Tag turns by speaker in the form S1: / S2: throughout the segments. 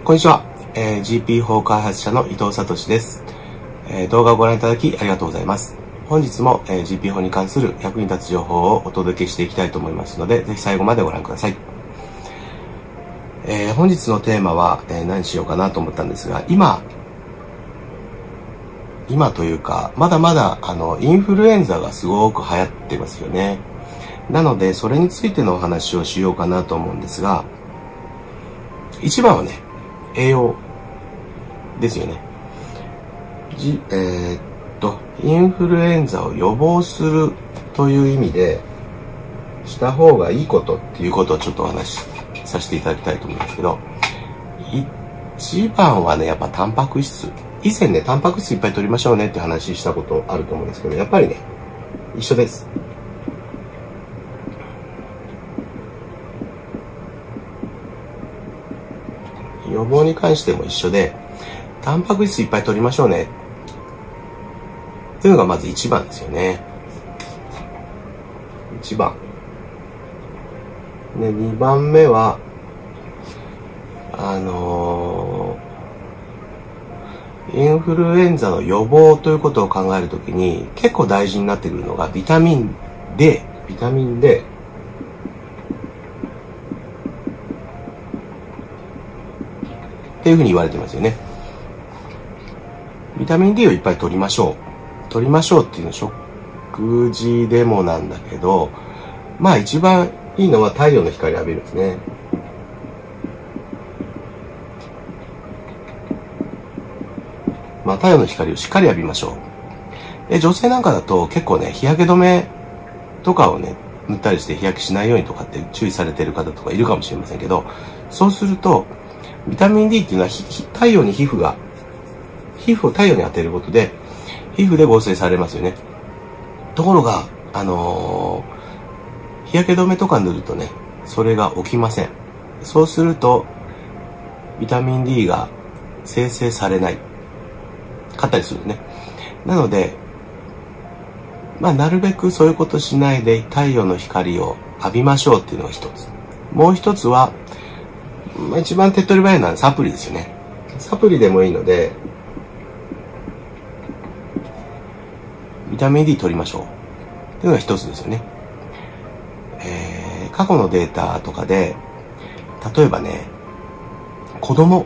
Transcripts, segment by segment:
S1: こんにちは、GP 法開発者の伊藤聡です、動画をご覧いただきありがとうございます。本日も、GP 法に関する役に立つ情報をお届けしていきたいと思いますので、ぜひ最後までご覧ください。本日のテーマは、何しようかなと思ったんですが、今というか、まだまだインフルエンザがすごく流行ってますよね。なので、それについてのお話をしようかなと思うんですが、一番はね、栄養ですよね。インフルエンザを予防するという意味でした方がいいことっていうことをちょっとお話しさせていただきたいと思うんですけど、一番はね、やっぱタンパク質。以前ね、タンパク質いっぱい取りましょうねって話したことあると思うんですけど、やっぱりね、一緒です。予防に関しても一緒で、タンパク質いっぱい取りましょうねっていうのがまず一番ですよね。一番。で、二番目は、インフルエンザの予防ということを考えるときに結構大事になってくるのがビタミン D。っていうふうに言われてますよね。ビタミン D をいっぱい取りましょう。取りましょうっていうのは食事でもなんだけど、まあ一番いいのは太陽の光を浴びるんですね。まあ太陽の光をしっかり浴びましょう。で、女性なんかだと結構ね、日焼け止めとかをね、塗ったりして日焼けしないようにとかって注意されている方とかいるかもしれませんけど、そうすると、ビタミン D っていうのは太陽に皮膚を太陽に当てることで、皮膚で合成されますよね。ところが、日焼け止めとか塗るとね、それが起きません。そうすると、ビタミン D が生成されない。かったりするね。なので、まあ、なるべくそういうことしないで太陽の光を浴びましょうっていうのが一つ。もう一つは、まあ、一番手っ取り早いのはサプリですよね。サプリでもいいので、ビタミン D 取りましょう。っていうのが一つですよね。過去のデータとかで、例えばね、子供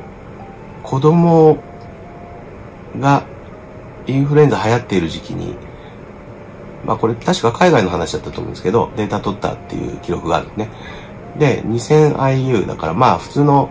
S1: がインフルエンザ流行っている時期に、まあこれ確か海外の話だったと思うんですけど、データ取ったっていう記録があるんですね。で、2000IU だからまあ普通の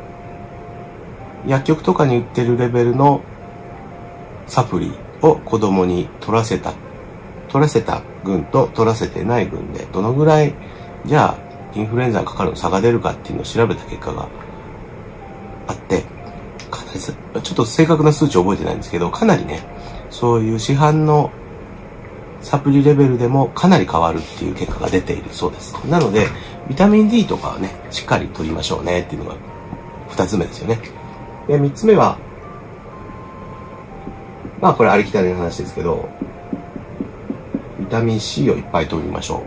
S1: 薬局とかに売ってるレベルのサプリを子供に取らせた群と取らせてない群でどのぐらいじゃあインフルエンザにかかるの差が出るかっていうのを調べた結果があって、かなりちょっと正確な数値を覚えてないんですけど、かなりね、そういう市販のサプリレベルでもかなり変わるっていう結果が出ているそうです。なので、ビタミン D とかはね、しっかり取りましょうねっていうのが二つ目ですよね。で、三つ目は、まあこれありきたりの話ですけど、ビタミン C をいっぱい取りましょ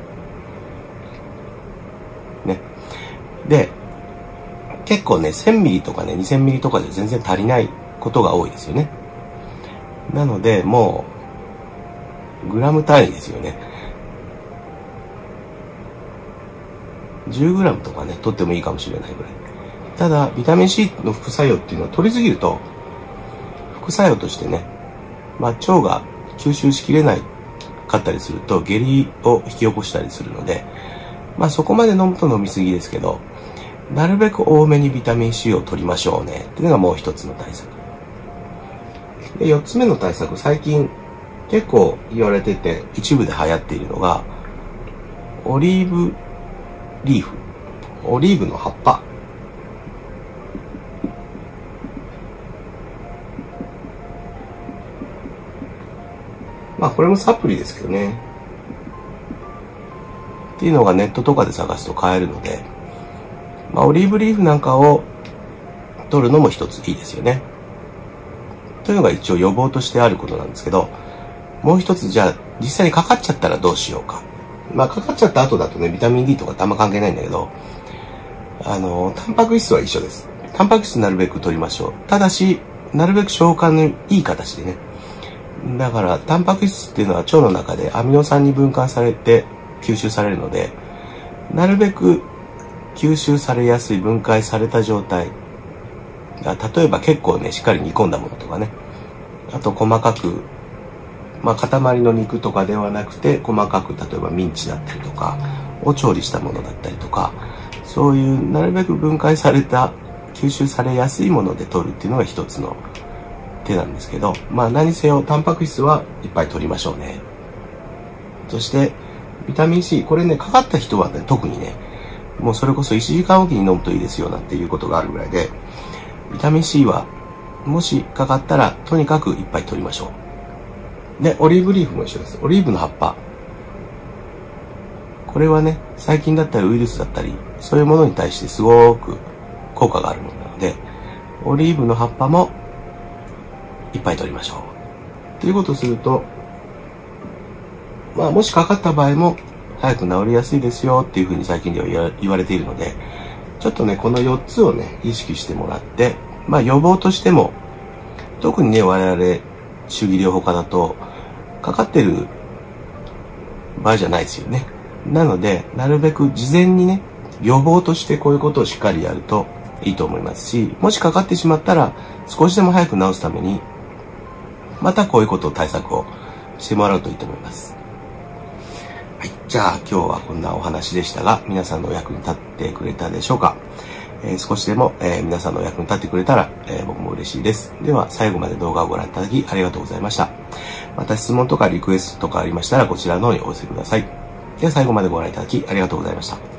S1: う。ね。で、結構ね、1000ミリとかね、2000ミリとかで全然足りないことが多いですよね。なので、もう、グラム単位ですよね。10グラムとかね、取ってもいいかもしれないぐらい。ただ、ビタミン C の副作用っていうのは取りすぎると、副作用としてね、まあ、腸が吸収しきれないかったりすると、下痢を引き起こしたりするので、まあ、そこまで飲むと飲みすぎですけど、なるべく多めにビタミン C を取りましょうね、っていうのがもう一つの対策。で、四つ目の対策、最近結構言われてて、一部で流行っているのが、オリーブリーフ。オリーブの葉っぱ。まあこれもサプリですけどね。っていうのがネットとかで探すと買えるので、まあオリーブリーフなんかを取るのも一ついいですよね。というのが一応予防としてあることなんですけど、もう一つじゃあ実際にかかっちゃったらどうしようか。まあかかっちゃった後だとね、ビタミン D とかってあんま関係ないんだけど、タンパク質は一緒です。 タンパク質なるべく取りましょう。ただし、なるべく消化のいい形でね。だから、タンパク質っていうのは腸の中でアミノ酸に分解されて吸収されるので、なるべく吸収されやすい分解された状態。例えば結構ね、しっかり煮込んだものとかね。あと細かく、塊の肉とかではなくて、細かく、例えばミンチだったりとか、を調理したものだったりとか、そういうなるべく分解された、吸収されやすいもので取るっていうのが一つの手なんですけど、何せよタンパク質はいっぱい取りましょうね。そして、ビタミン C、これね、かかった人はね、特にね、もうそれこそ1時間おきに飲むといいですよなんていうことがあるぐらいで、ビタミン C は、もしかかったら、とにかくいっぱい取りましょう。で、オリーブリーフも一緒です。オリーブの葉っぱ。これはね、細菌だったりウイルスだったり、そういうものに対してすごく効果があるものなので、オリーブの葉っぱもいっぱい取りましょう。ということをすると、もしかかった場合も早く治りやすいですよっていうふうに最近では言われているので、ちょっとね、この4つをね、意識してもらって、予防としても、特にね、我々、主義療法家だと、かかってる場合じゃないですよね。なので、なるべく事前にね、予防としてこういうことをしっかりやるといいと思いますし、もしかかってしまったら、少しでも早く治すために、またこういうことを対策をしてもらうといいと思います。はい。じゃあ、今日はこんなお話でしたが、皆さんのお役に立ってくれたでしょうか。少しでも、皆さんのお役に立ってくれたら、僕も嬉しいです。では、最後まで動画をご覧いただきありがとうございました。また質問とかリクエストとかありましたら、こちらの方にお寄せください。では、最後までご覧いただきありがとうございました。